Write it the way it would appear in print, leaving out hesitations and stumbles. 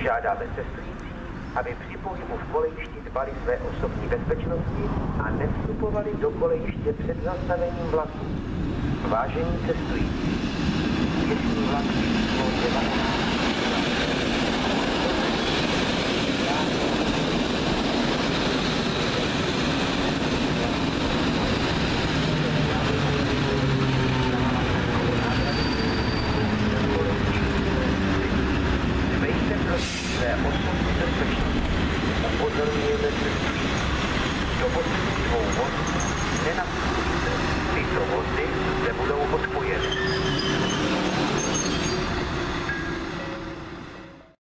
Žádáme cestující, aby při pohybu v kolejišti dbali své osobní bezpečnosti a nevstupovali do kolejiště před zastavením vlaku. Vážení cestující, dnešní vlak číslo 19. Své osobní bezpečnosti upozorňujeme cestující. Do posledních 2 vozů nenastupujte. Tyto vozy se budou odpojeny.